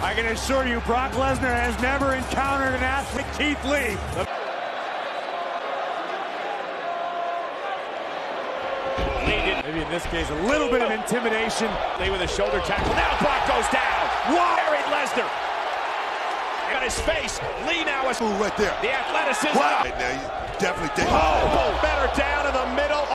I can assure you, Brock Lesnar has never encountered an athlete, Keith Lee. Maybe in this case, a little bit of intimidation. Lee with a shoulder tackle. Now Brock goes down. Whoa! Buried Lesnar. Got his face. Lee now is right there. The athleticism. Wow. Right now, you definitely take. Oh, better down in the middle.